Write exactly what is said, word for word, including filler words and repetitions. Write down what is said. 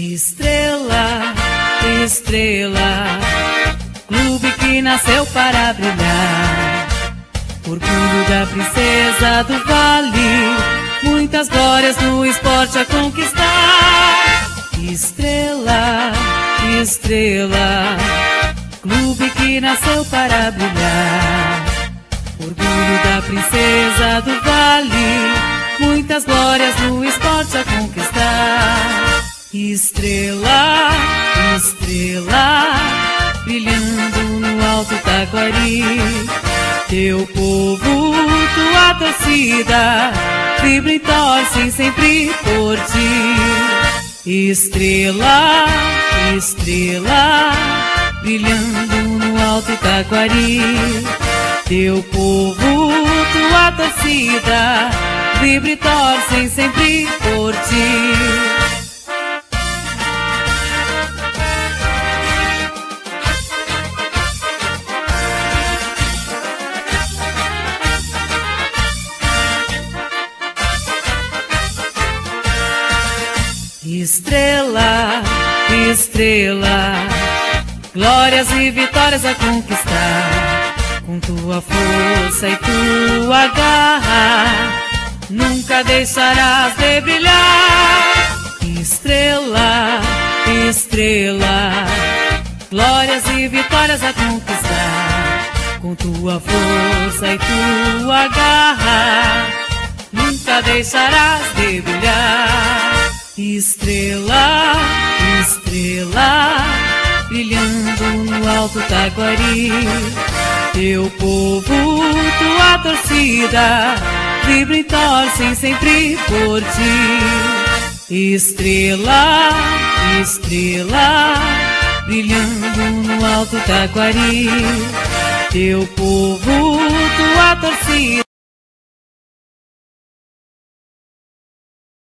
Estrela, estrela, clube que nasceu para brilhar. Orgulho da princesa do vale, muitas glórias no esporte a conquistar. Estrela, estrela, clube que nasceu para brilhar. Orgulho da princesa do vale, muitas glórias no esporte a conquistar. Estrela, estrela, brilhando no alto Taquari. Teu povo, tua torcida, vibra e torcem sempre por ti. Estrela, estrela, brilhando no alto Taquari. Teu povo, tua torcida, vibra e torcem sempre por ti. Estrela, estrela, glórias e vitórias a conquistar. Com tua força e tua garra, nunca deixarás de brilhar. Estrela, estrela, glórias e vitórias a conquistar. Com tua força e tua garra, nunca deixarás de brilhar. Estrela, estrela, brilhando no alto Taquari. Teu povo, tua torcida, vibra e torcem sempre por ti. Estrela, estrela, brilhando no alto Taquari. Teu povo, tua torcida.